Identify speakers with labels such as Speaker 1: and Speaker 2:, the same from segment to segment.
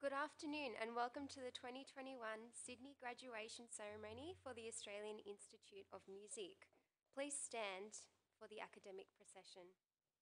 Speaker 1: Good afternoon and welcome to the 2021 Sydney graduation ceremony for the Australian Institute of Music. Please stand for the academic procession.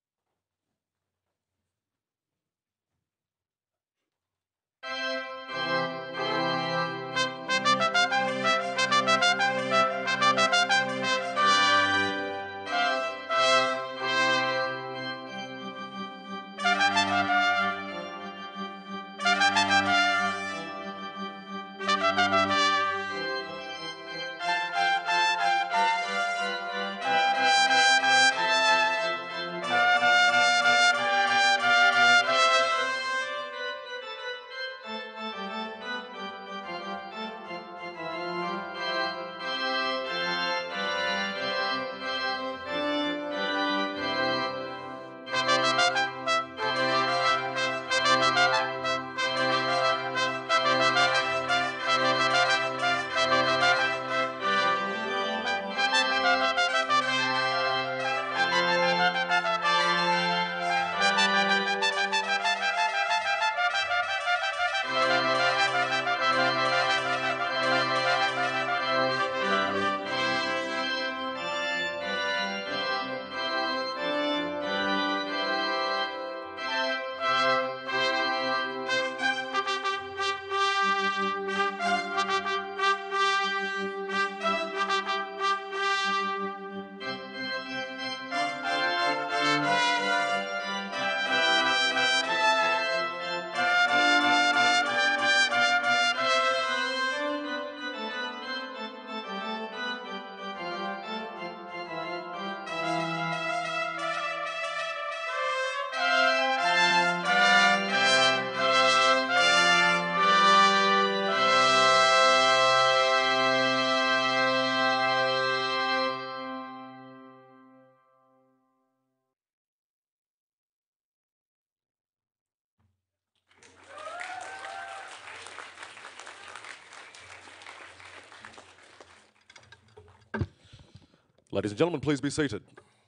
Speaker 2: Ladies and gentlemen, please be seated.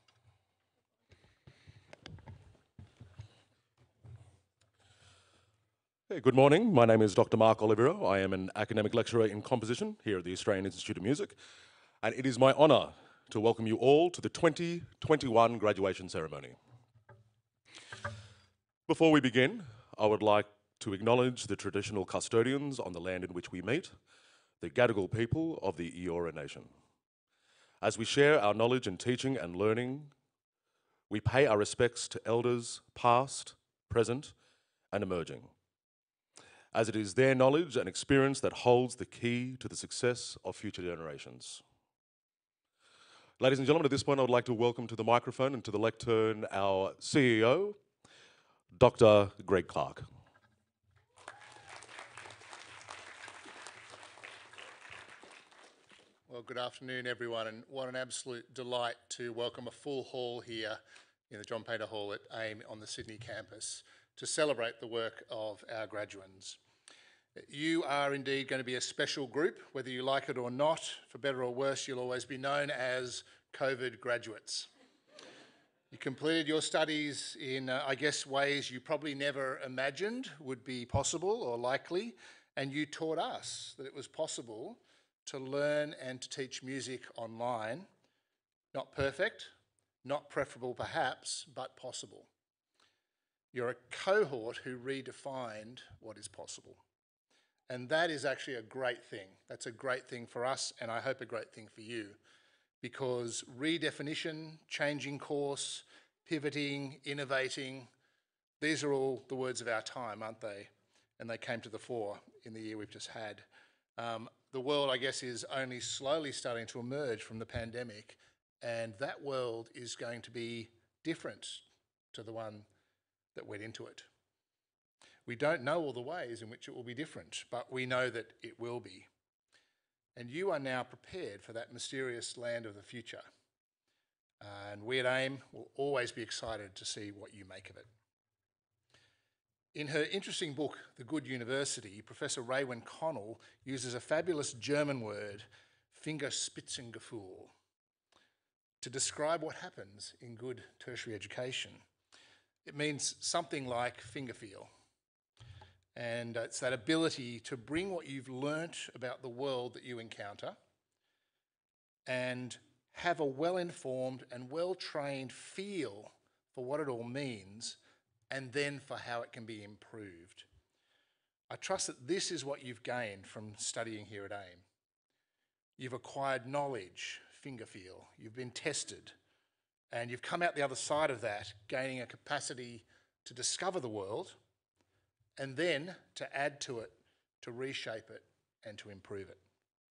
Speaker 2: Hey, good morning. My name is Dr. Mark Olivero. I am an academic lecturer in composition here at the Australian Institute of Music, and it is my honour to welcome you all to the 2021 graduation ceremony. Before we begin, I would like to acknowledge the traditional custodians on the land in which we meet, the Gadigal people of the Eora Nation. As we share our knowledge and teaching and learning, we pay our respects to elders past, present, and emerging, as it is their knowledge and experience that holds the key to the success of future generations. Ladies and gentlemen, at this point I would like to welcome to the microphone and to the lectern our CEO, Dr. Greg Clark.
Speaker 3: Well, good afternoon, everyone, and what an absolute delight to welcome a full hall here in the John Painter Hall at AIM on the Sydney campus to celebrate the work of our graduands. You are indeed going to be a special group, whether you like it or not. For better or worse, you'll always be known as COVID graduates. You completed your studies in, I guess, ways you probably never imagined would be possible or likely, and you taught us that it was possible to learn and to teach music online. Not perfect, not preferable perhaps, but possible. You're a cohort who redefined what is possible. And that is actually a great thing. That's a great thing for us, and I hope a great thing for you, because redefinition, changing course, pivoting, innovating, these are all the words of our time, aren't they? And they came to the fore in the year we've just had. The world, I guess, is only slowly starting to emerge from the pandemic, and that world is going to be different to the one that went into it. We don't know all the ways in which it will be different, but we know that it will be. And you are now prepared for that mysterious land of the future. And we at AIM will always be excited to see what you make of it. In her interesting book, The Good University, Professor Raewyn Connell uses a fabulous German word, Fingerspitzengefühl, to describe what happens in good tertiary education. It means something like finger feel. And it's that ability to bring what you've learnt about the world that you encounter and have a well-informed and well-trained feel for what it all means and then for how it can be improved. I trust that this is what you've gained from studying here at AIM. You've acquired knowledge, finger feel, you've been tested, and you've come out the other side of that, gaining a capacity to discover the world and then to add to it, to reshape it and to improve it.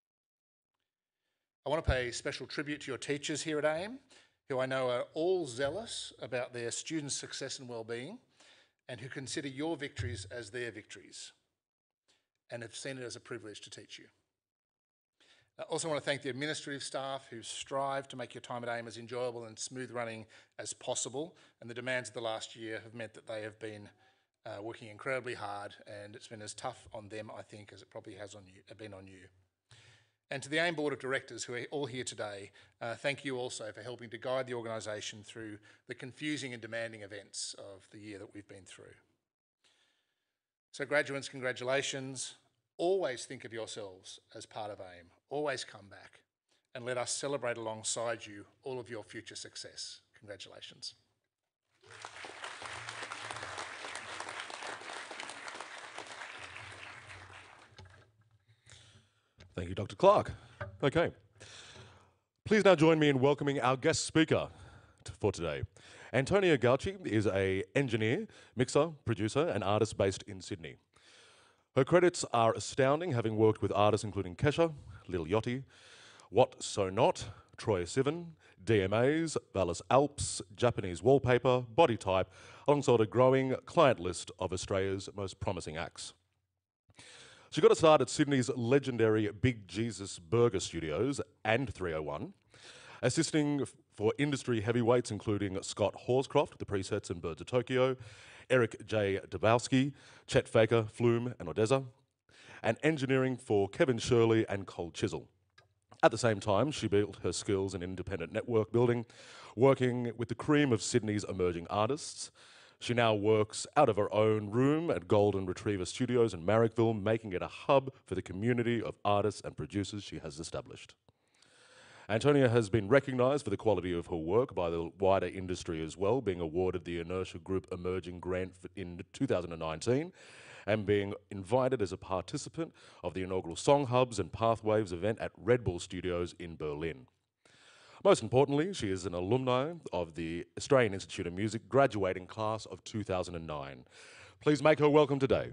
Speaker 3: I want to pay special tribute to your teachers here at AIM, who I know are all zealous about their students' success and well-being, and who consider your victories as their victories, and have seen it as a privilege to teach you. I also want to thank the administrative staff who strive to make your time at AIM as enjoyable and smooth running as possible, and the demands of the last year have meant that they have been working incredibly hard, and it's been as tough on them, I think, as it probably has been on you. And to the AIM Board of Directors who are all here today, thank you also for helping to guide the organisation through the confusing and demanding events of the year that we've been through. So graduates, congratulations. Always think of yourselves as part of AIM. Always come back and let us celebrate alongside you all of your future success. Congratulations.
Speaker 2: Thank you, Dr. Clark. Okay. Please now join me in welcoming our guest speaker for today. Antonia Gauci is an engineer, mixer, producer, and artist based in Sydney. Her credits are astounding, having worked with artists including Kesha, Lil Yachty, What So Not, Troye Sivan, DMAs, Vallis Alps, Japanese Wallpaper, Body Type, alongside a growing client list of Australia's most promising acts. She got a start at Sydney's legendary Big Jesus Burger Studios and 301, assisting for industry heavyweights including Scott Horscroft, The Presets and Birds of Tokyo, Eric J. Dabowski, Chet Faker, Flume and Odessa, and engineering for Kevin Shirley and Cole Chisel. At the same time, she built her skills in independent network building, working with the cream of Sydney's emerging artists. She now works out of her own room at Golden Retriever Studios in Marrickville, making it a hub for the community of artists and producers she has established. Antonia has been recognised for the quality of her work by the wider industry as well, being awarded the Inertia Group Emerging Grant in 2019 and being invited as a participant of the inaugural Song Hubs and Pathwaves event at Red Bull Studios in Berlin. Most importantly, she is an alumni of the Australian Institute of Music graduating class of 2009. Please make her welcome today.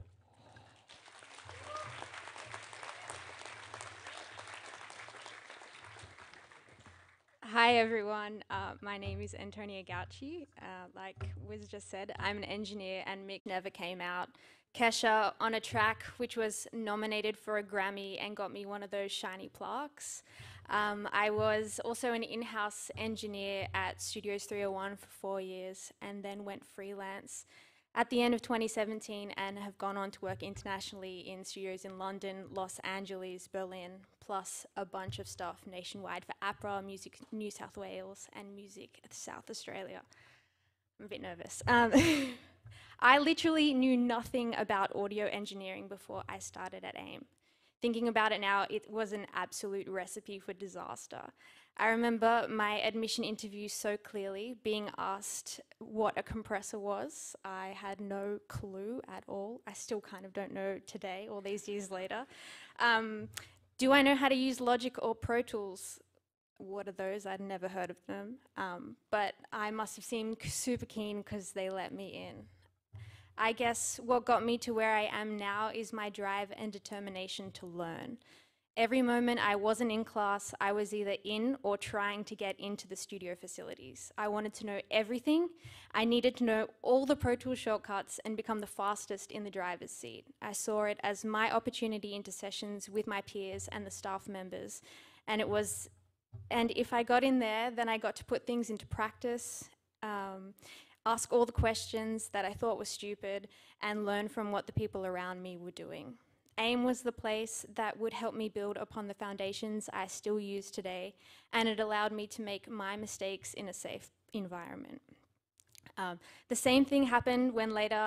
Speaker 4: Hi everyone, my name is Antonia Gauci. Like Wiz just said, I'm an engineer and Mick never came out. Kesha on a track which was nominated for a Grammy and got me one of those shiny plaques. I was also an in-house engineer at Studios 301 for 4 years and then went freelance at the end of 2017 and have gone on to work internationally in studios in London, Los Angeles, Berlin, plus a bunch of stuff nationwide for APRA, Music New South Wales and Music South Australia. I'm a bit nervous. I literally knew nothing about audio engineering before I started at AIM. Thinking about it now, it was an absolute recipe for disaster. I remember my admission interview so clearly, being asked what a compressor was. I had no clue at all. I still kind of don't know today, all these years later. Do I know how to use Logic or Pro Tools? What are those? I'd never heard of them. But I must have seemed super keen because they let me in. I guess what got me to where I am now is my drive and determination to learn. Every moment I wasn't in class, I was either in or trying to get into the studio facilities. I wanted to know everything. I needed to know all the Pro Tools shortcuts and become the fastest in the driver's seat. I saw it as my opportunity into sessions with my peers and the staff members. And if I got in there, then I got to put things into practice, ask all the questions that I thought were stupid, and learn from what the people around me were doing. AIM was the place that would help me build upon the foundations I still use today, and it allowed me to make my mistakes in a safe environment. The same thing happened when later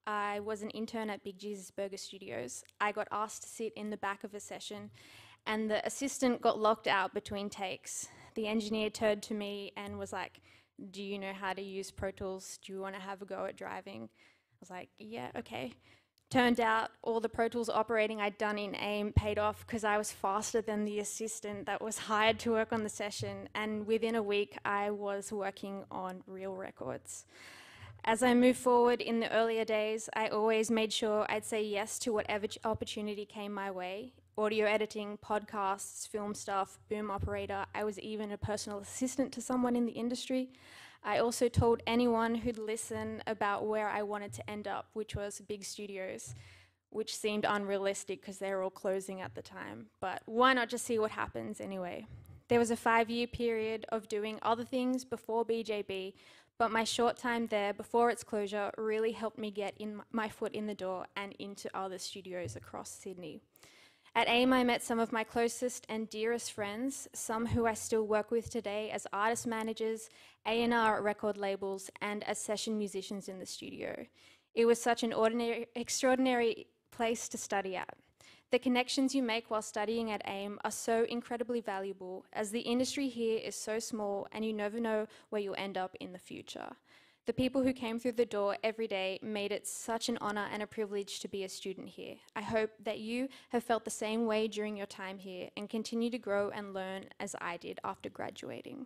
Speaker 4: I was an intern at Big Jesus Burger Studios. I got asked to sit in the back of a session, and the assistant got locked out between takes. The engineer turned to me and was like, "Do you know how to use Pro Tools? Do you want to have a go at driving?" I was like, "Yeah, okay." Turned out all the Pro Tools operating I'd done in AIM paid off because I was faster than the assistant that was hired to work on the session, and within a week I was working on real records. As I moved forward in the earlier days, I always made sure I'd say yes to whatever opportunity came my way. Audio editing, podcasts, film stuff, boom operator. I was even a personal assistant to someone in the industry. I also told anyone who'd listen about where I wanted to end up, which was big studios, which seemed unrealistic because they were all closing at the time. But why not just see what happens anyway? There was a 5-year period of doing other things before BJB, but my short time there before its closure really helped me get my foot in the door and into other studios across Sydney. At AIM, I met some of my closest and dearest friends, some who I still work with today as artist managers, A&R at record labels, and as session musicians in the studio. It was such an extraordinary place to study at. The connections you make while studying at AIM are so incredibly valuable, as the industry here is so small and you never know where you'll end up in the future. The people who came through the door every day made it such an honor and a privilege to be a student here. I hope that you have felt the same way during your time here and continue to grow and learn as I did after graduating.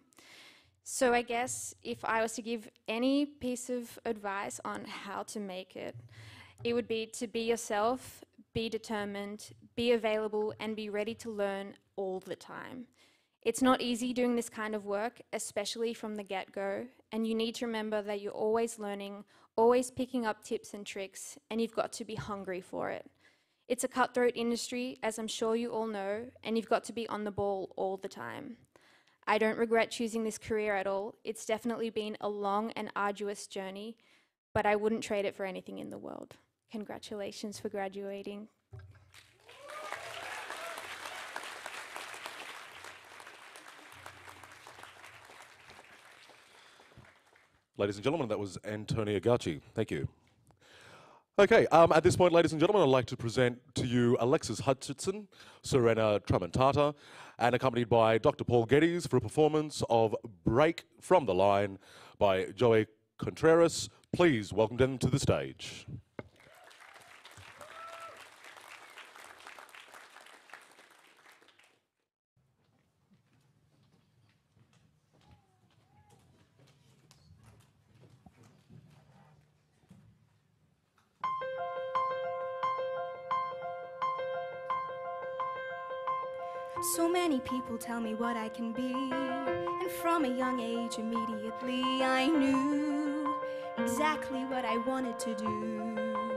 Speaker 4: So I guess if I was to give any piece of advice on how to make it, it would be to be yourself, be determined, be available, and be ready to learn all the time. It's not easy doing this kind of work, especially from the get-go, and you need to remember that you're always learning, always picking up tips and tricks, and you've got to be hungry for it. It's a cutthroat industry, as I'm sure you all know, and you've got to be on the ball all the time. I don't regret choosing this career at all. It's definitely been a long and arduous journey, but I wouldn't trade it for anything in the world. Congratulations for graduating.
Speaker 2: Ladies and gentlemen, that was Antonia Gauci. Thank you. Okay, at this point, ladies and gentlemen, I'd like to present to you Alexis Hutchinson, Serena Tramontata, and accompanied by Dr. Paul Geddes for a performance of Break from the Line by Joey Contreras. Please welcome them to the stage.
Speaker 5: So many people tell me what I can be, and from a young age immediately I knew exactly what I wanted to do.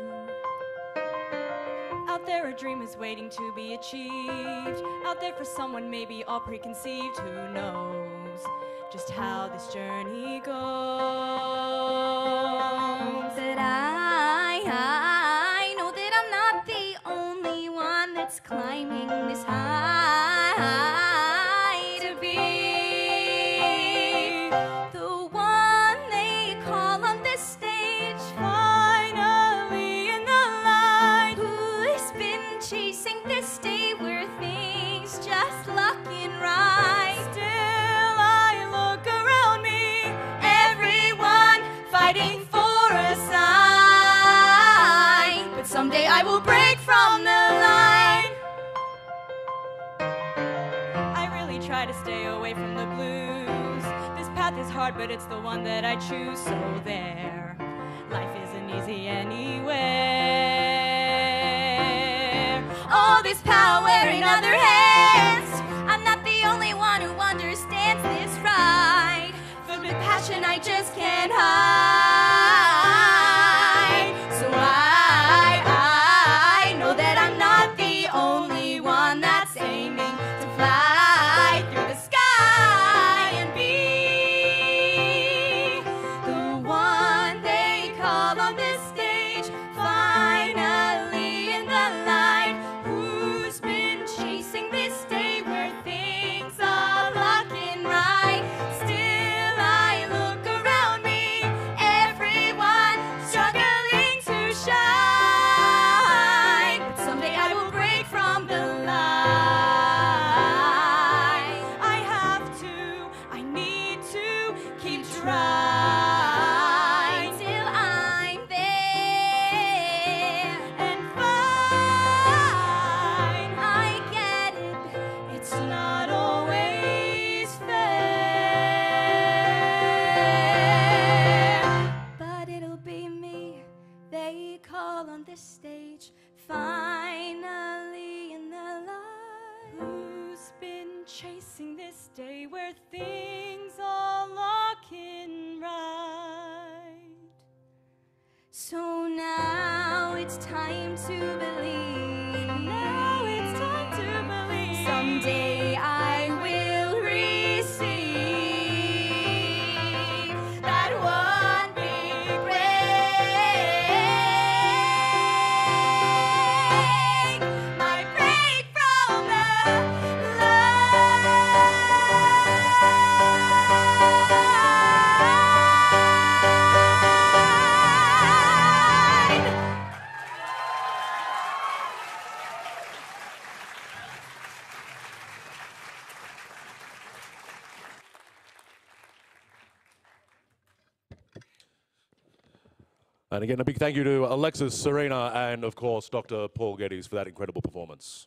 Speaker 6: Out there a dream is waiting to be achieved, out there for someone maybe all preconceived. Who knows just how this journey goes?
Speaker 5: But I know that I'm not the only one that's climbing this high. To be the one they call on this stage,
Speaker 6: Finally in the light,
Speaker 5: who's been chasing this day where things just looking right.
Speaker 6: still I look around me,
Speaker 5: Everyone fighting for a sign, but someday I will break from the line.
Speaker 6: I really try to stay away from the blues. This path is hard, but it's the one that I choose. So there, life isn't easy anywhere.
Speaker 5: All this power in other hands, I'm not the only one who understands this right. Filled with passion I just can't hide. So I know that I'm not the only one that's aiming to fly through the sky and be the one they call on this stage. Finally in the light, who's been chasing this day where things are looking right. Still I look around me, keep trying till I'm there and fine. I get it, it's not always fair, but it'll be me they call on this stage, finally in the light.
Speaker 6: Who's been chasing this day where things all look in right?
Speaker 5: So now it's time to believe.
Speaker 6: Now it's time to believe.
Speaker 5: Someday I will receive that one big break, my break from the line.
Speaker 2: And again, a big thank you to Alexis, Serena, and of course, Dr. Paul Geddes for that incredible performance.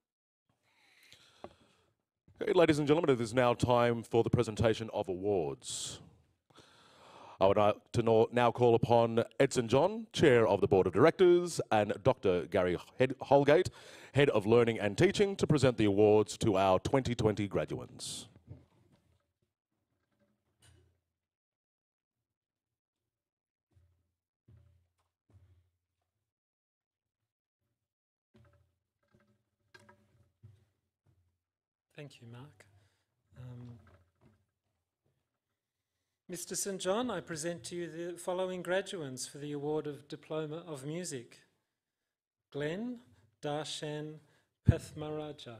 Speaker 2: Okay, ladies and gentlemen, it is now time for the presentation of awards. I would like to now call upon Edson John, Chair of the Board of Directors, and Dr. Gary Holgate, Head of Learning and Teaching, to present the awards to our 2020 graduates.
Speaker 7: Thank you, Mark. Mr. St. John, I present to you the following graduates for the award of Diploma of Music. Glenn Darshan Pathmaraja.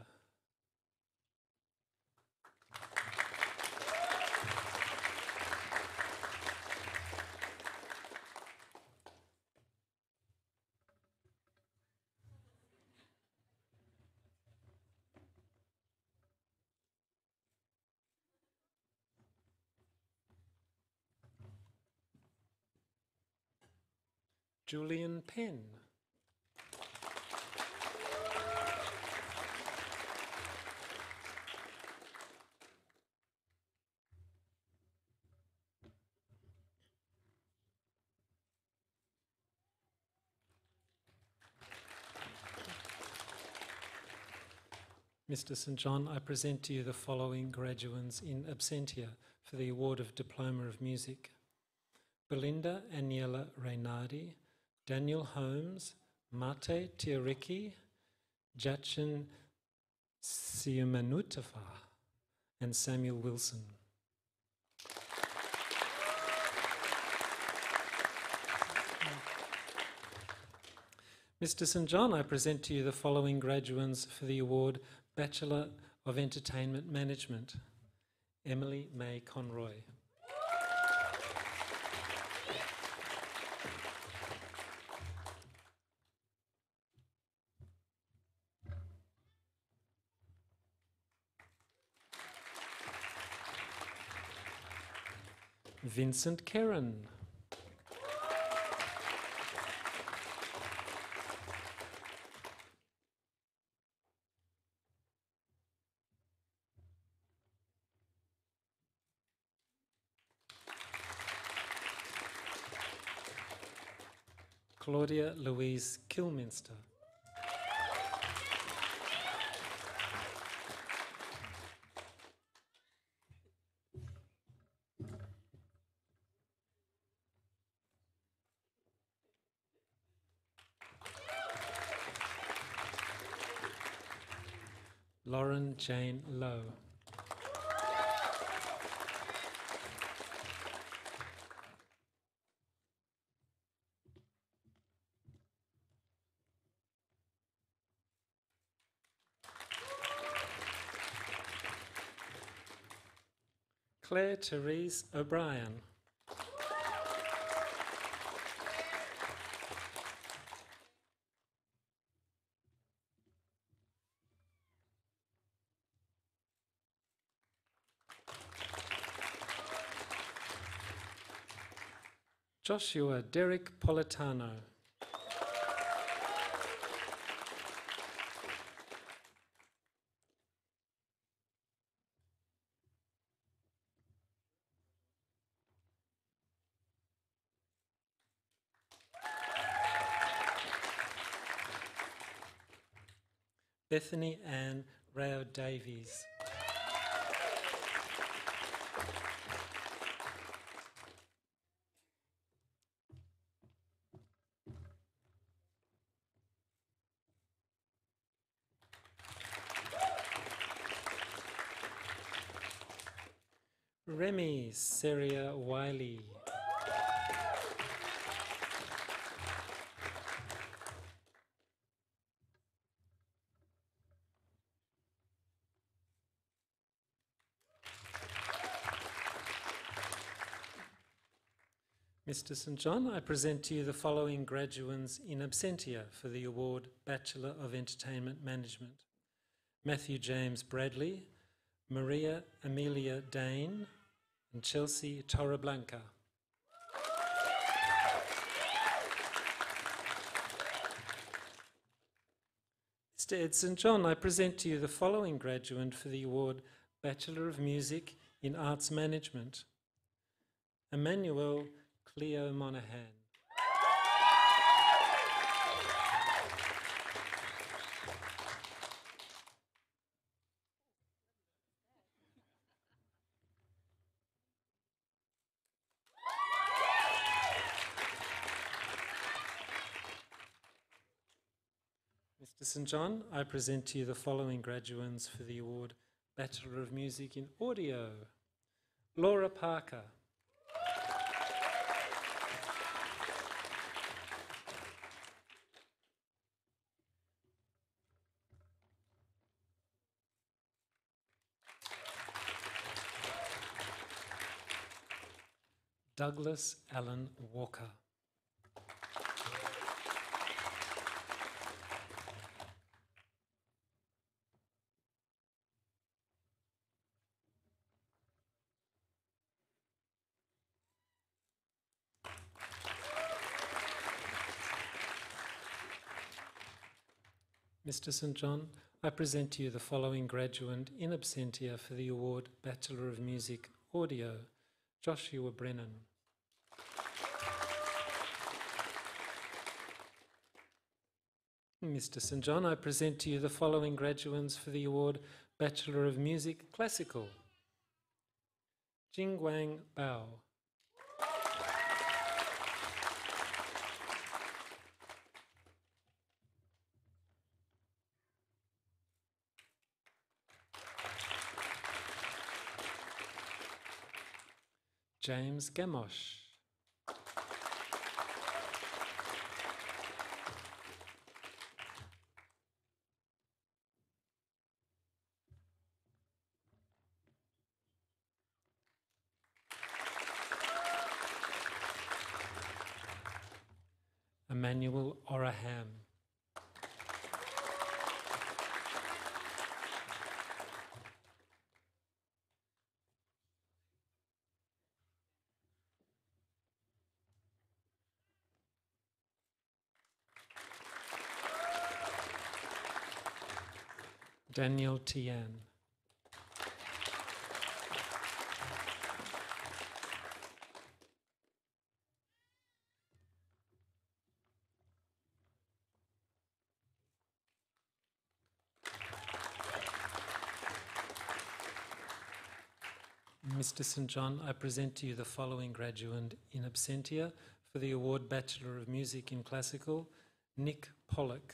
Speaker 7: Julian Penn. Mr. St. John, I present to you the following graduates in absentia for the award of Diploma of Music. Belinda Aniela Reynardi, Daniel Holmes, Mate Tiariki, Jachin Siumanutafa, and Samuel Wilson. Mr. St. John, I present to you the following graduates for the award Bachelor of Entertainment Management. Emily May Conroy. Vincent Kerrin. Claudia Louise Kilminster. Lauren Jane Lowe. Claire Therese O'Brien. Joshua Derek Politano. Bethany Ann Rao Davies. Remy Seria Wiley. Mr. St. John, I present to you the following graduates in absentia for the award Bachelor of Entertainment Management. Matthew James Bradley, Maria Amelia Dane, and Chelsea Torreblanca. Mr. Ed St. John, I present to you the following graduate for the award Bachelor of Music in Arts Management. Emmanuel Cleo Monaghan. Mr. St. John, I present to you the following graduates for the award Bachelor of Music in Audio. Laura Parker. Douglas Allen Walker. Mr. St. John, I present to you the following graduate in absentia for the award Bachelor of Music Audio, Joshua Brennan. Mr. St. John, I present to you the following graduates for the award Bachelor of Music Classical, Jingguang Bao. James Gamosh. Emmanuel Oraham. Daniel Tian. Mr. St. John, I present to you the following graduate in absentia for the award Bachelor of Music in Classical, Nick Pollock.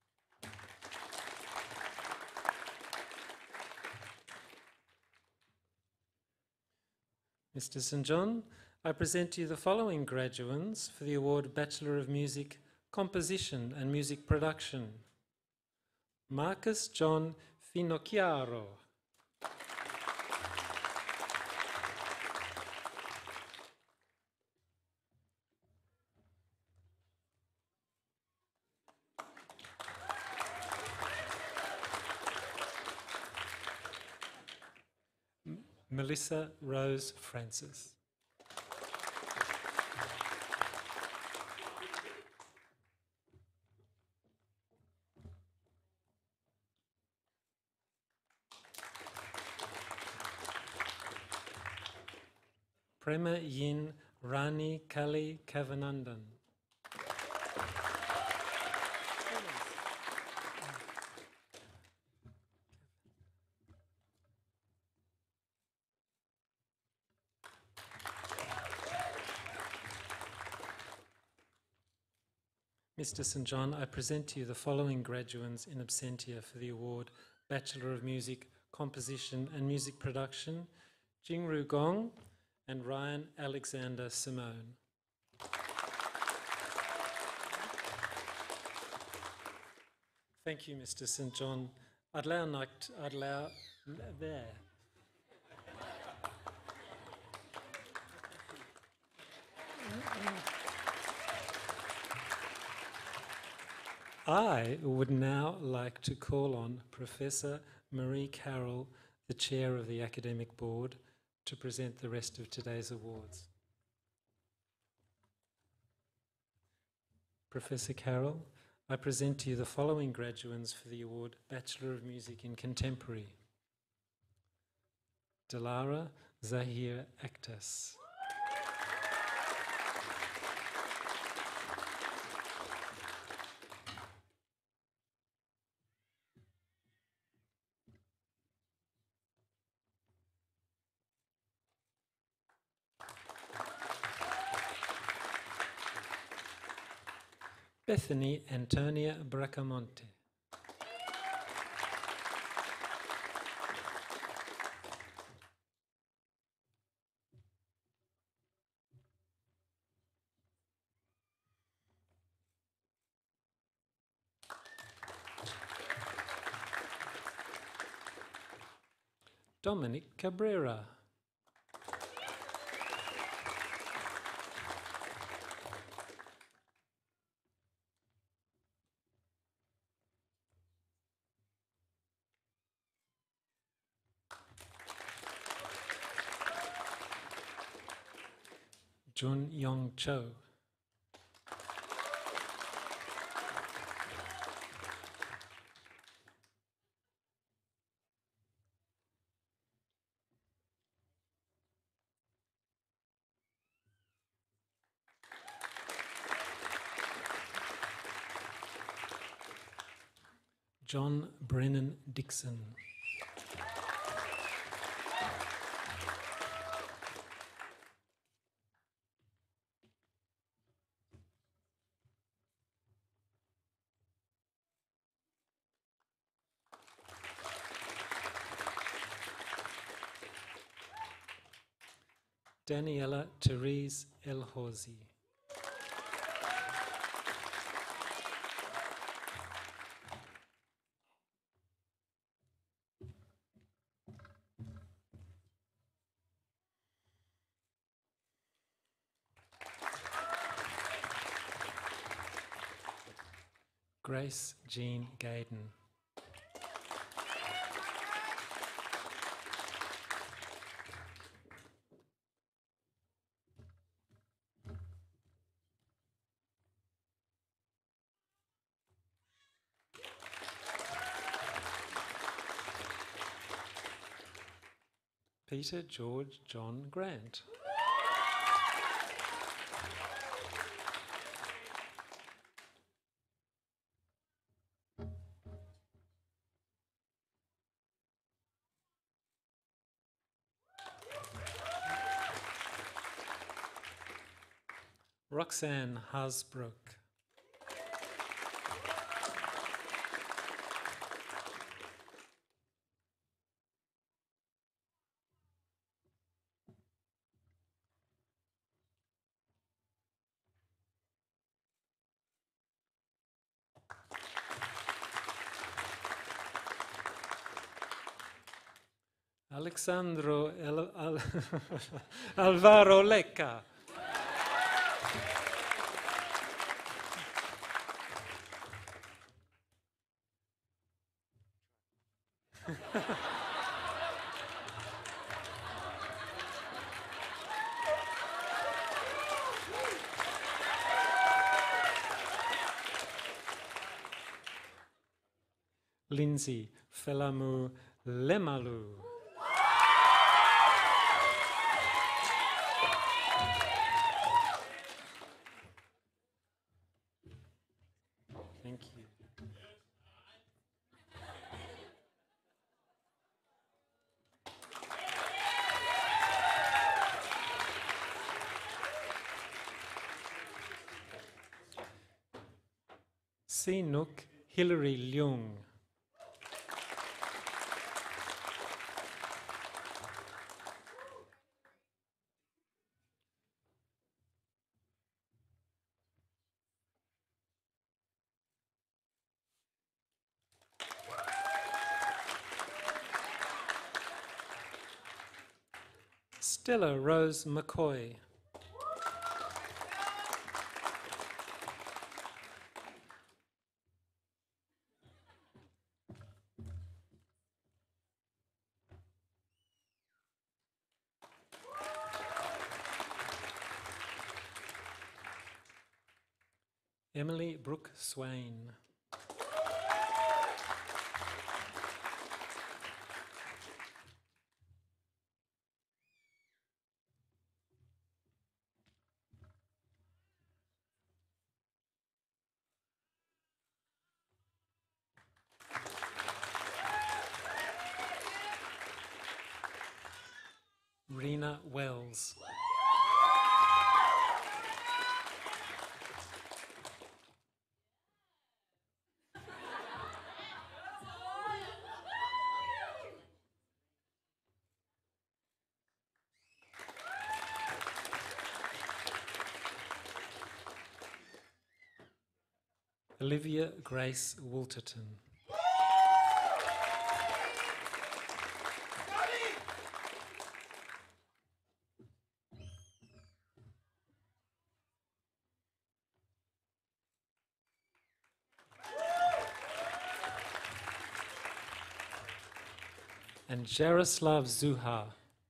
Speaker 7: Mr. St. John, I present to you the following graduates for the award Bachelor of Music Composition and Music Production. Marcus John Finocchiaro. Melissa Rose Francis. Prema Yin Rani Kali Kavanandan. Mr. St. John, I present to you the following graduates in absentia for the award Bachelor of Music, Composition and Music Production, Jingru Gong and Ryan Alexander Simone. Thank you, Mr. St. John. There. I would now like to call on Professor Marie Carroll, the Chair of the Academic Board, to present the rest of today's awards. Professor Carroll, I present to you the following graduates for the award Bachelor of Music in Contemporary. Dilara Zahir Akhtas. Bethany Antonia Bracamonte. Dominic Cabrera. Jun Yong Cho. John Brennan Dixon. Daniela Therese Elhouzi. Grace Jean Gaydon. Peter George John Grant. Roxanne Hasbrook. Alexandro Alvaro Lecca. Lindsay Felamu Lemalu. Sinuk Hilary Leung. Stella Rose McCoy. Emily Brooke Swain. Rena Wells. Olivia Grace Wolterton. And Jaroslav Zuha.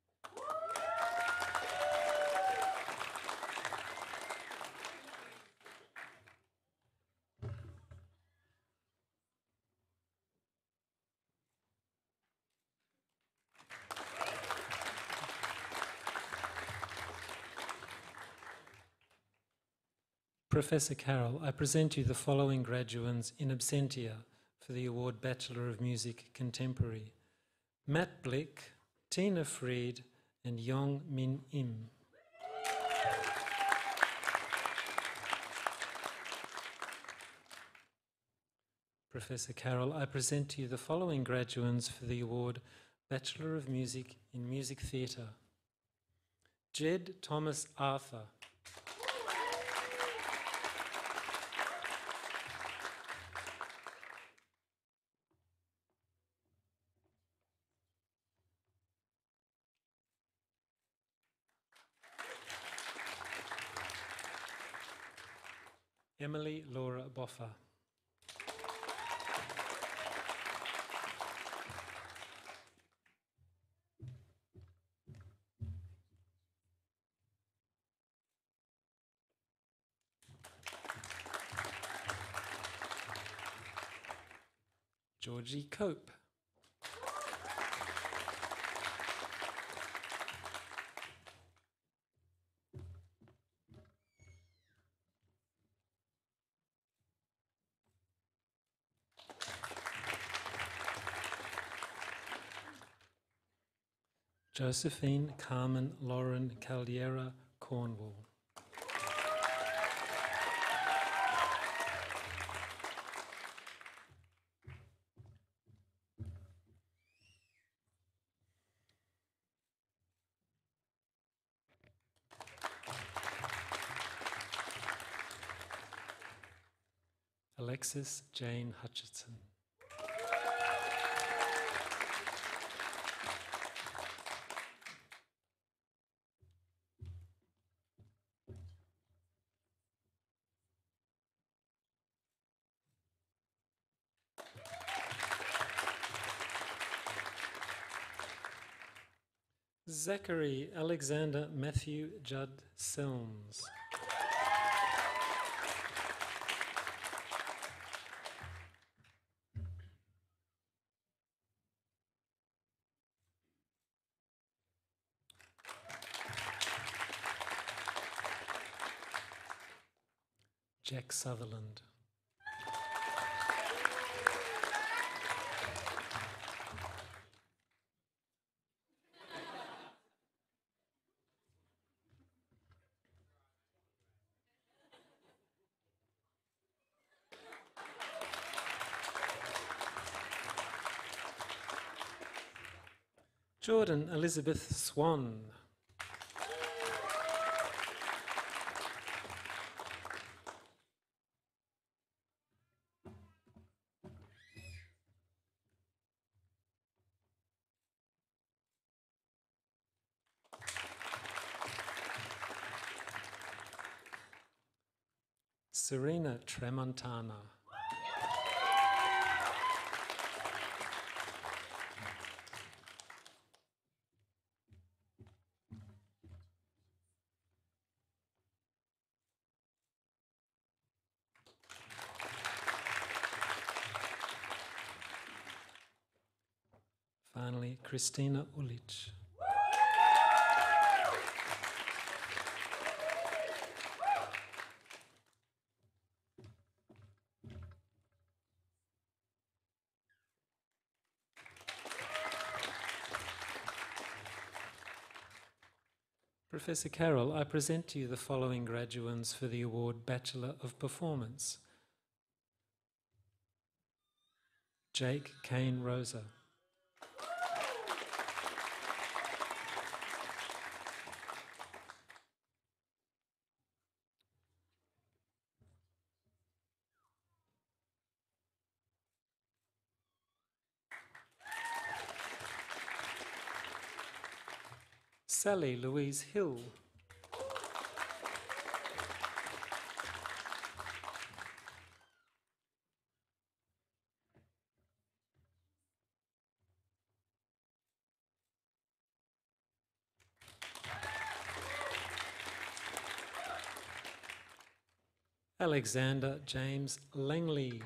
Speaker 7: Professor Carroll, I present you the following graduates in absentia for the award Bachelor of Music Contemporary: Matt Blick, Tina Fried, and Yong Min Im. Professor Carroll, I present to you the following graduates for the award Bachelor of Music in Music Theatre: Jed Thomas Arthur, Emily Laura Boffa, Georgie Cope, Josephine Carmen Lauren Caldera Cornwall, Alexis Jane Hutchinson, Zachary Alexander Matthew Judd Selms, Jack Sutherland, Jordan Elizabeth Swan. Serena Tremontana. Finally, Christina Ulic. Professor Carroll, I present to you the following graduands for the award Bachelor of Performance. Jake Kane Rosa. Sally Louise Hill. Alexander James Langley.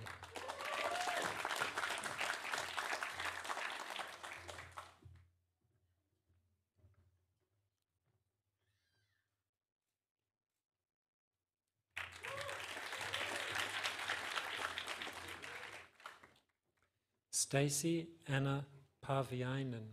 Speaker 7: Stacey Anna Parviainen.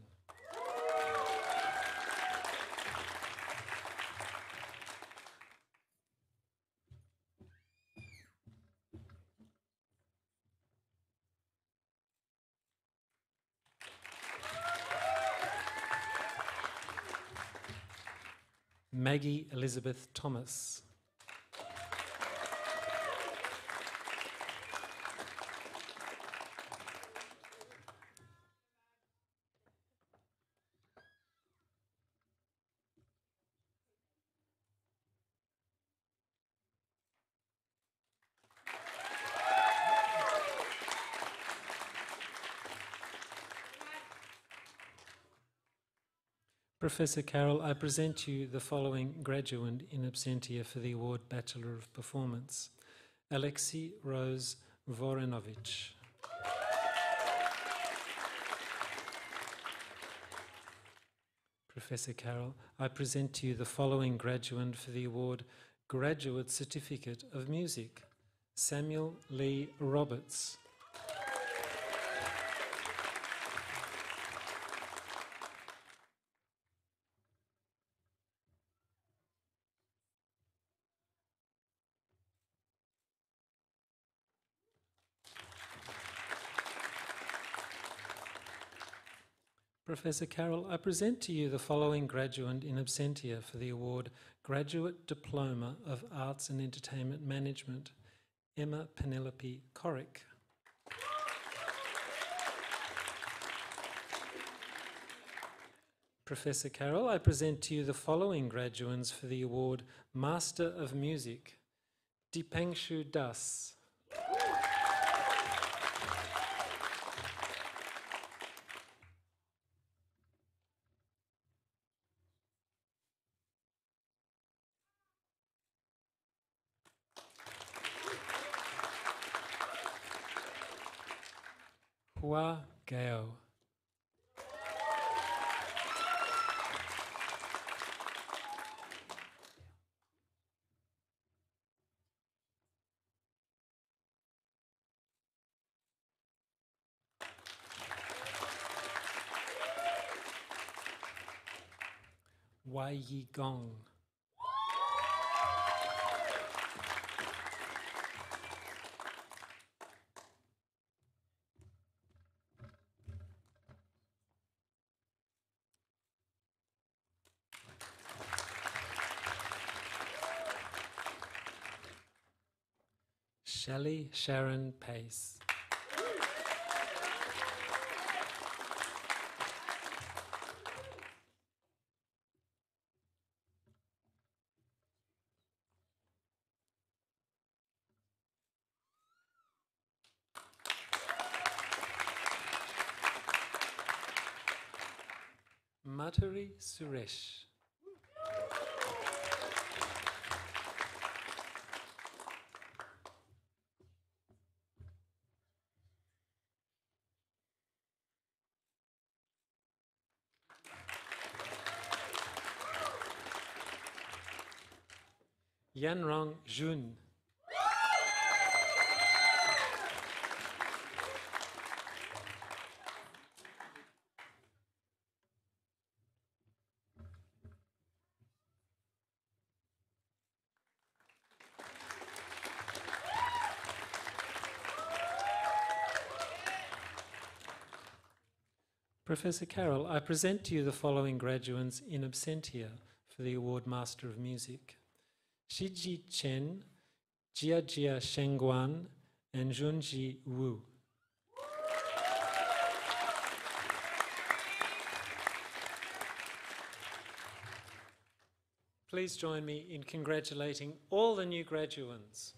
Speaker 7: Maggie Elizabeth Thomas. Professor Carroll, I present to you the following graduand in absentia for the award Bachelor of Performance. Alexei Rose Vorinovich. Professor Carroll, I present to you the following graduand for the award Graduate Certificate of Music. Samuel Lee Roberts. Professor Carroll, I present to you the following graduand in absentia for the award Graduate Diploma of Arts and Entertainment Management, Emma Penelope Corrick. Professor Carroll, I present to you the following graduands for the award Master of Music, Dipangshu Das. Hua Gao. Wai Yi Gong. Shelley Sharon Pace. Maturi Suresh. Yanrong Jun. Professor Carroll, I present to you the following graduates in absentia for the award Master of Music. Shiji Chen, Jiajia Shengguan, and Junji Wu. Please join me in congratulating all the new graduates.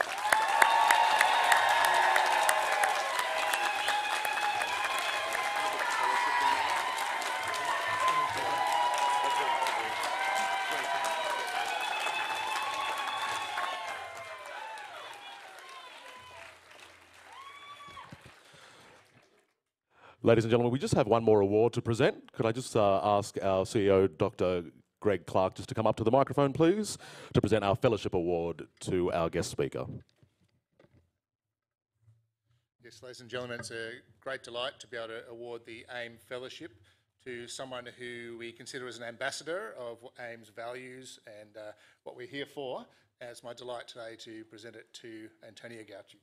Speaker 2: Ladies and gentlemen, we just have one more award to present. Could I just ask our CEO, Dr. Greg Clark, just to come up to the microphone, please, to present our Fellowship Award to our guest speaker.
Speaker 3: Yes, ladies and gentlemen, it's a great delight to be able to award the AIM Fellowship to someone who we consider as an ambassador of AIM's values and what we're here for. And it's my delight today to present it to Antonia Gauci.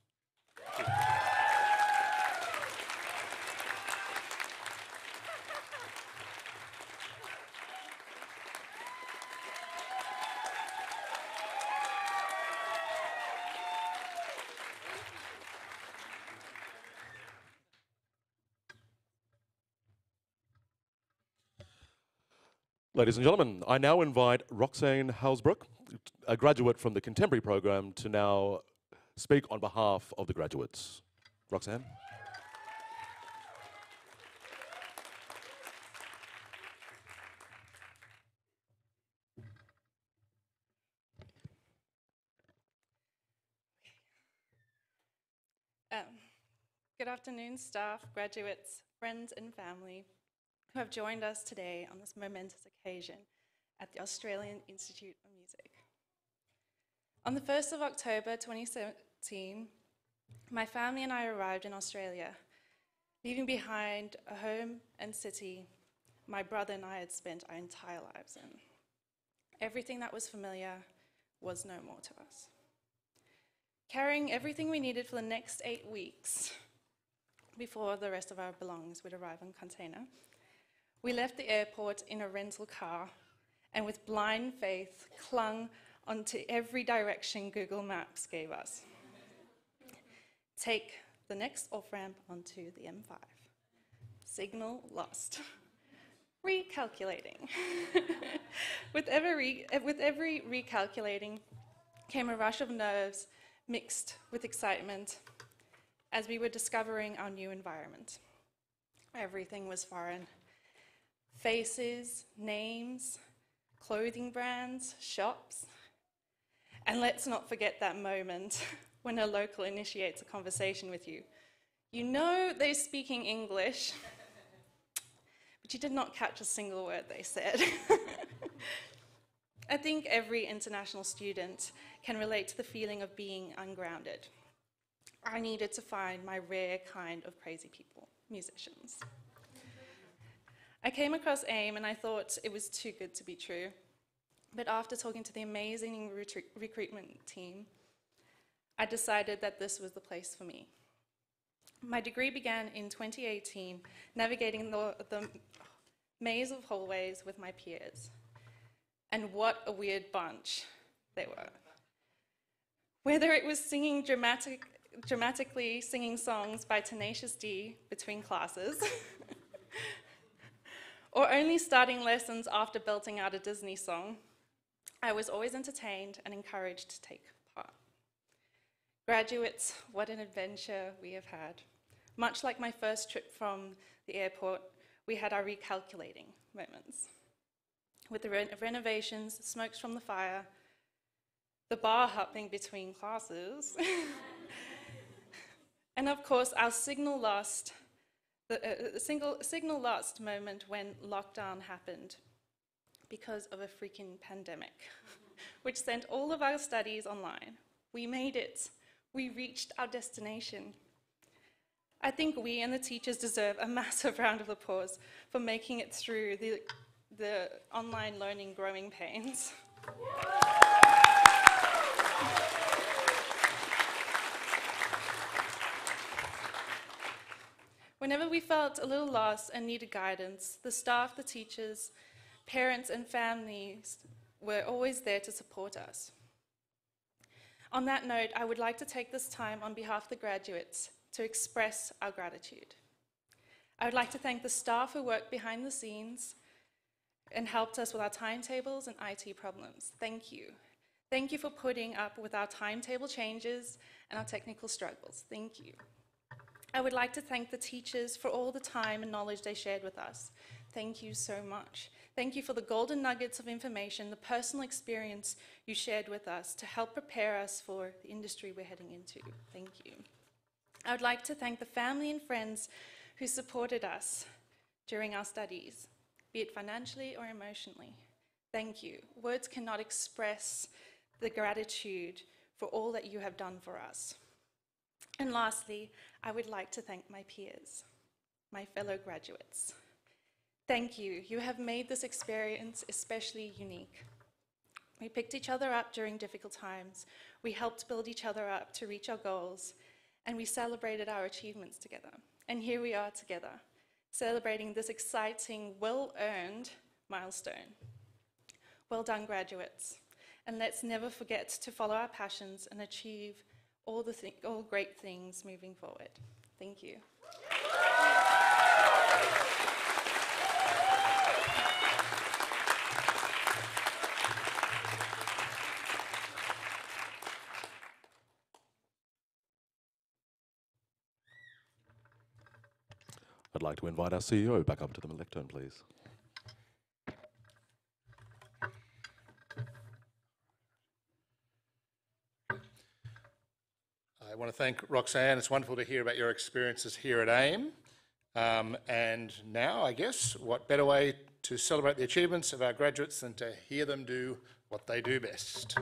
Speaker 2: Ladies and gentlemen, I now invite Roxanne Halsbrook, a graduate from the Contemporary program, to now speak on behalf of the graduates. Roxanne.
Speaker 8: Good afternoon, staff, graduates, friends and family who have joined us today on this momentous occasion at the Australian Institute of Music. On the 1st of October 2017, my family and I arrived in Australia, leaving behind a home and city my brother and I had spent our entire lives in. Everything that was familiar was no more to us. Carrying everything we needed for the next 8 weeks before the rest of our belongings would arrive on container, we left the airport in a rental car and with blind faith clung onto every direction Google Maps gave us. Take the next off-ramp onto the M5. Signal lost. Recalculating. With every recalculating came a rush of nerves mixed with excitement as we were discovering our new environment. Everything was foreign. Faces, names, clothing brands, shops. And let's not forget that moment when a local initiates a conversation with you. You know they're speaking English, but you did not catch a single word they said. I think every international student can relate to the feeling of being ungrounded. I needed to find my rare kind of crazy people, musicians. I came across AIM and I thought it was too good to be true. But after talking to the amazing recruitment team, I decided that this was the place for me. My degree began in 2018, navigating the maze of hallways with my peers. And what a weird bunch they were. Whether it was singing dramatically singing songs by Tenacious D between classes, or only starting lessons after belting out a Disney song, I was always entertained and encouraged to take part. Graduates, what an adventure we have had. Much like my first trip from the airport, we had our recalculating moments. With the renovations, smokes from the fire, the bar hopping between classes, and of course our signal lost, signal lost moment when lockdown happened because of a freaking pandemic, which sent all of our studies online. We made it. We reached our destination. I think we and the teachers deserve a massive round of applause for making it through the online learning growing pains. Whenever we felt a little lost and needed guidance, the staff, the teachers, parents and families were always there to support us. On that note, I would like to take this time on behalf of the graduates to express our gratitude. I would like to thank the staff who worked behind the scenes and helped us with our timetables and IT problems. Thank you. Thank you for putting up with our timetable changes and our technical struggles. Thank you. I would like to thank the teachers for all the time and knowledge they shared with us. Thank you so much. Thank you for the golden nuggets of information, the personal experience you shared with us to help prepare us for the industry we're heading into. Thank you. I would like to thank the family and friends who supported us during our studies, be it financially or emotionally. Thank you. Words cannot express the gratitude for all that you have done for us. And lastly, I would like to thank my peers, my fellow graduates. Thank you. You have made this experience especially unique. We picked each other up during difficult times. We helped build each other up to reach our goals, and we celebrated our achievements together. And here we are together, celebrating this exciting, well-earned milestone. Well done, graduates. And let's never forget to follow our passions and achieve all great things moving forward. Thank you.
Speaker 2: I'd like to invite our CEO back up to the lectern, please.
Speaker 3: I want to thank Roxanne. It's wonderful to hear about your experiences here at AIM. And now, I guess, what better way to celebrate the achievements of our graduates than to hear them do what they do best.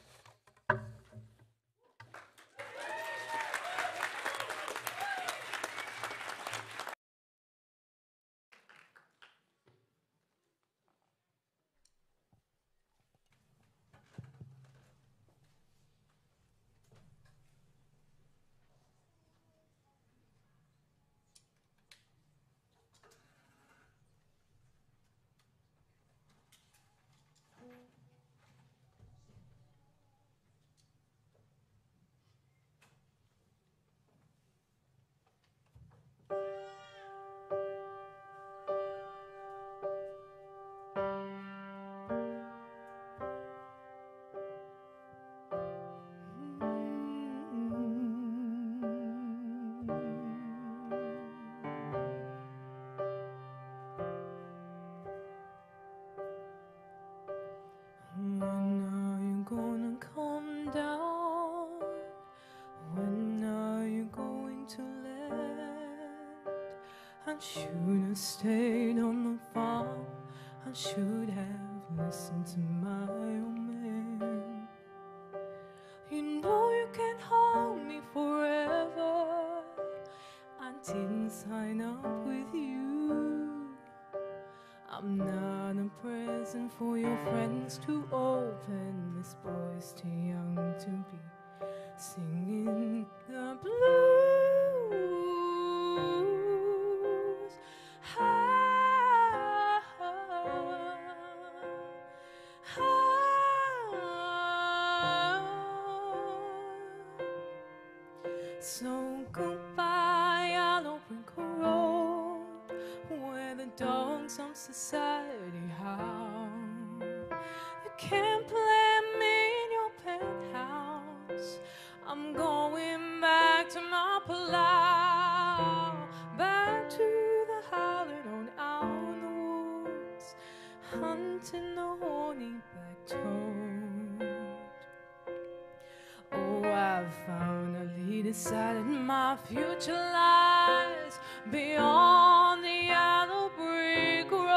Speaker 9: I should have stayed on the farm. I should have listened to my old man. You know you can't hold me forever. I didn't sign up with you. I'm not a present for your friends to open. This boy's too young to be singing the blues. society how you can't blame me in your penthouse. I'm going back to my Palau, back to the howling out in the woods, hunting the horny black toad. Oh, I've finally decided my future lies beyond the yellow brick road.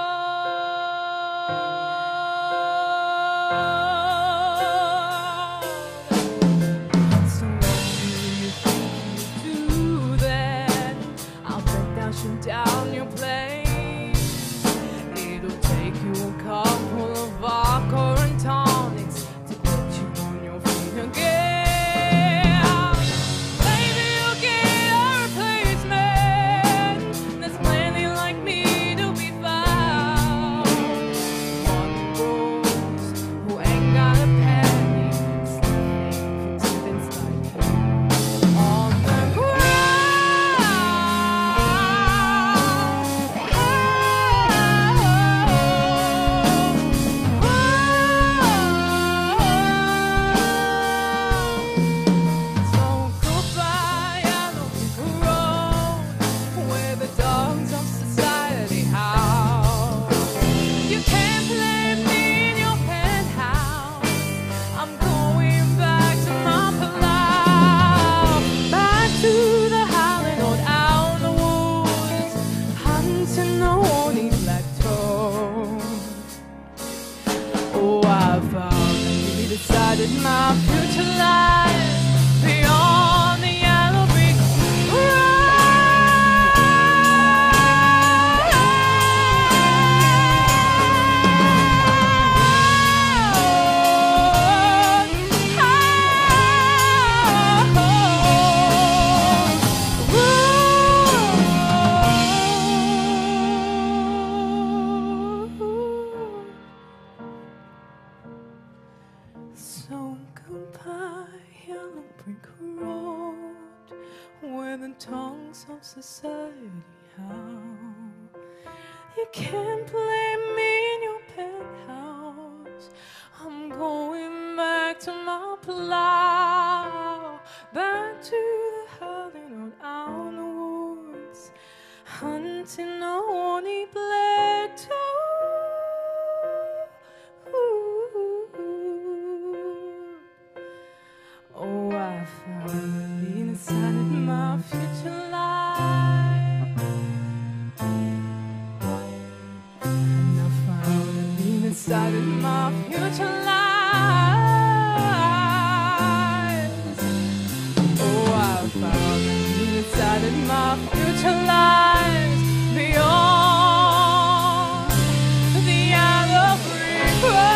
Speaker 9: So what do you think you do then? I'll bet thou shoot down your plane. It'll take you a couple of vodka and tonics to get you on your feet again. Maybe you'll get a replacement. There's plenty like me to be found. One grows who ain't got a penny, sniffing for tidbits like you on the So goodbye, yellow brick road, where the dogs of society howl. You can't blame me in your penthouse. I'm going back to my Palau, back to the howling old out in the woods, hunting the horny black toad. Oh, I finally decided my future lies beyond the yellow brick So goodbye, yellow brick road, where the tongues of society howl. You can't blame me in your penthouse. I'm going back to my Palau, back to the howling old out in the woods, hunting the horny black toad. Oh, I finally decided my future life. And I finally decided my future life. Oh, I finally decided my future life beyond the yellow brick road.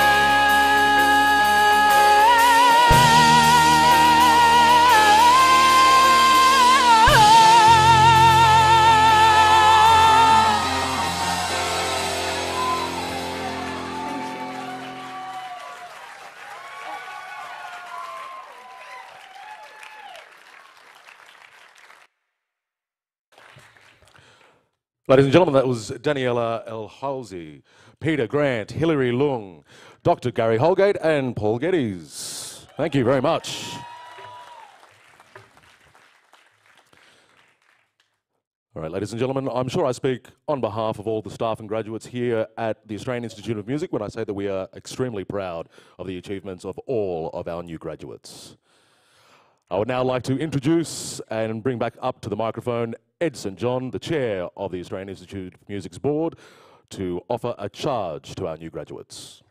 Speaker 2: Ladies and gentlemen, that was Daniela El-Halsey, Peter Grant, Hilary Lung, Dr. Gary Holgate, and Paul Geddes. Thank you very much. All right, ladies and gentlemen, I'm sure I speak on behalf of all the staff and graduates here at the Australian Institute of Music when I say that we are extremely proud of the achievements of all of our new graduates. I would now like to introduce and bring back up to the microphone Ed St. John, the chair of the Australian Institute of Music's board, to offer a charge to our new graduates.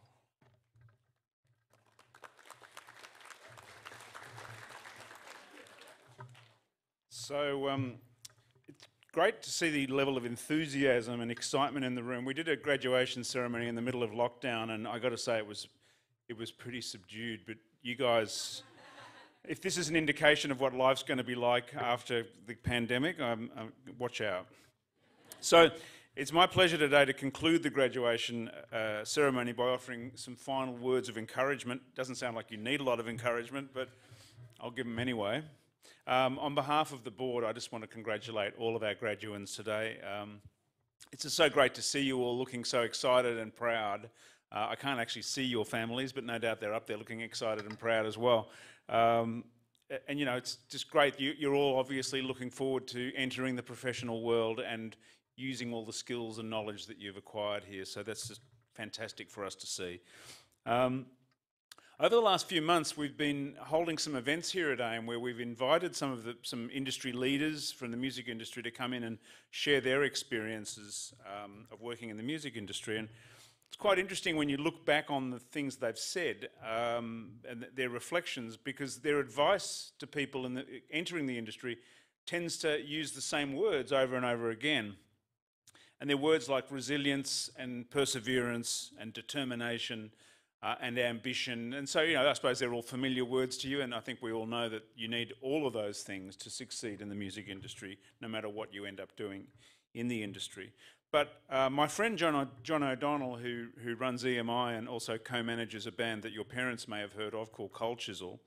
Speaker 10: So it's great to see the level of enthusiasm and excitement in the room. We did a graduation ceremony in the middle of lockdown, and I got to say it was pretty subdued. But you guys, if this is an indication of what life's going to be like after the pandemic, watch out. So it's my pleasure today to conclude the graduation ceremony by offering some final words of encouragement. Doesn't sound like you need a lot of encouragement, but I'll give them anyway. On behalf of the board, I just want to congratulate all of our graduates today. It's just so great to see you all looking so excited and proud. I can't actually see your families, but no doubt they're up there looking excited and proud as well. And you know, it's just great. You're all obviously looking forward to entering the professional world and using all the skills and knowledge that you've acquired here. So that's just fantastic for us to see. Over the last few months, we've been holding some events here at AIM where we've invited some industry leaders from the music industry to come in and share their experiences of working in the music industry. And it's quite interesting when you look back on the things they've said and their reflections, because their advice to people entering the industry tends to use the same words over and over again. And they're words like resilience and perseverance and determination and ambition. And so, you know, I suppose they're all familiar words to you, and I think we all know that you need all of those things to succeed in the music industry, no matter what you end up doing in the industry. But my friend John O'Donnell, who runs EMI and also co-manages a band that your parents may have heard of called Cold Chisel,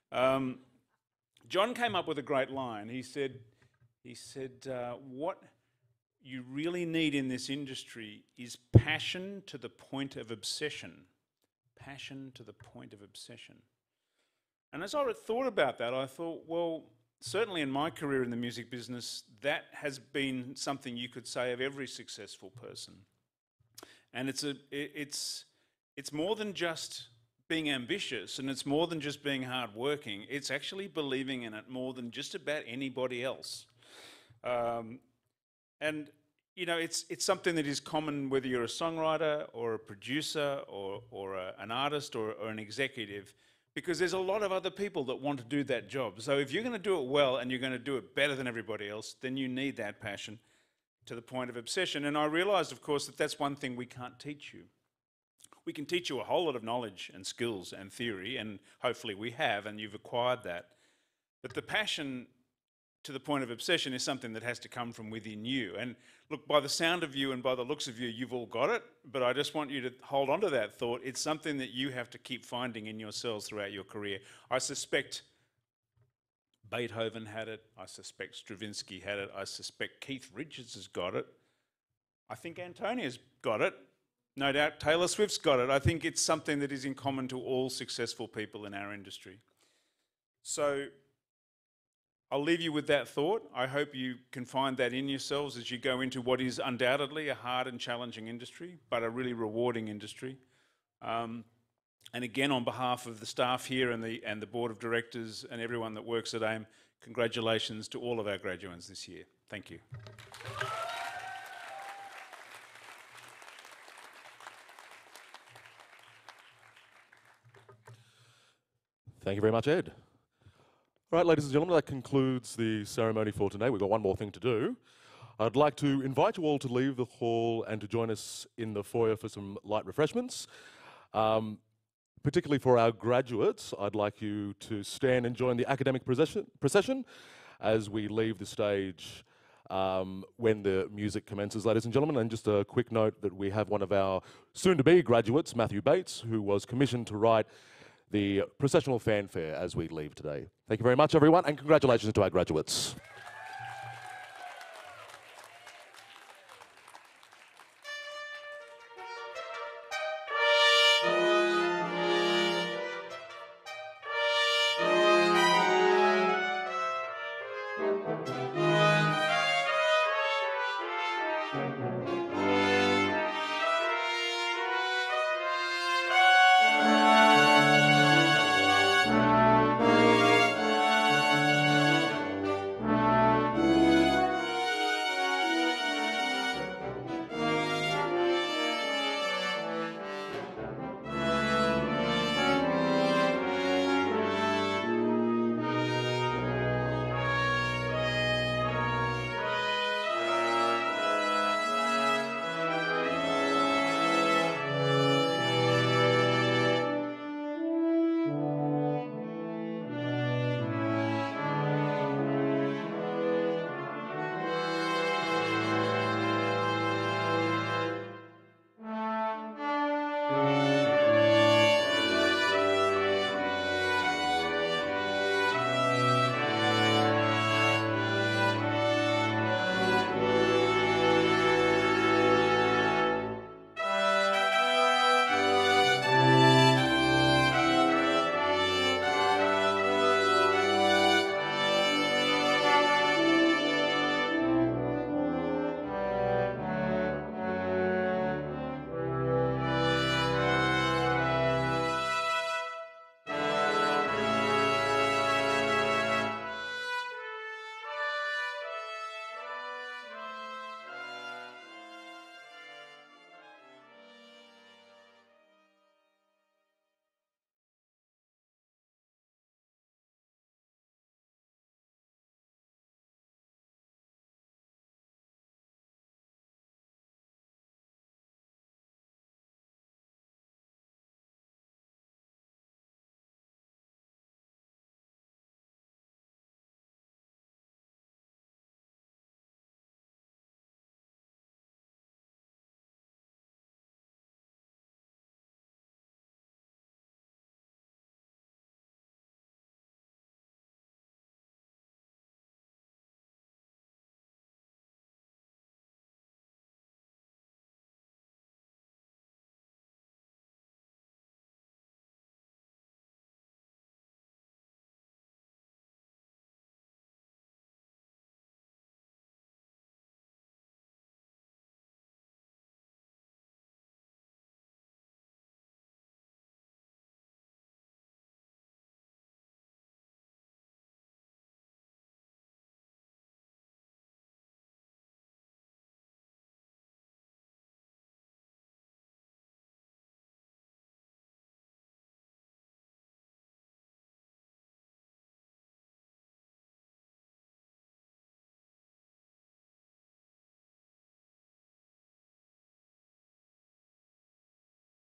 Speaker 10: John came up with a great line. He said, what you really need in this industry is passion to the point of obsession. Passion to the point of obsession. And as I thought about that, I thought, well, certainly in my career in the music business, that has been something you could say of every successful person. And it's more than just being ambitious, and it's more than just being hardworking. It's actually believing in it more than just about anybody else. And you know, it's something that is common whether you're a songwriter or a producer or an artist or an executive, because there's a lot of other people that want to do that job. So if you're going to do it well and you're going to do it better than everybody else, then you need that passion to the point of obsession. And I realised, of course, that that's one thing we can't teach you. We can teach you a whole lot of knowledge and skills and theory, and hopefully we have, and you've acquired that. But the passion to the point of obsession is something that has to come from within you. And look, by the sound of you and by the looks of you, you've all got it, but I just want you to hold on to that thought. It's something that you have to keep finding in yourselves throughout your career. I suspect Beethoven had it. I suspect Stravinsky had it. I suspect Keith Richards has got it. I think Antonia's got it. No doubt Taylor Swift's got it. I think it's something that is in common to all successful people in our industry. So I'll leave you with that thought. I hope you can find that in yourselves as you go into what is undoubtedly a hard and challenging industry, but a really rewarding industry. And again, on behalf of the staff here and the board of directors and everyone that works at AIM, congratulations to all of our graduates this year. Thank you.
Speaker 2: Thank you very much, Ed. All right, ladies and gentlemen, that concludes the ceremony for today. We've got one more thing to do. I'd like to invite you all to leave the hall and to join us in the foyer for some light refreshments. Particularly for our graduates, I'd like you to stand and join the academic procession as we leave the stage when the music commences, ladies and gentlemen. And just a quick note that we have one of our soon-to-be graduates, Matthew Bates, who was commissioned to write the processional fanfare as we leave today. Thank you very much, everyone, and congratulations to our graduates.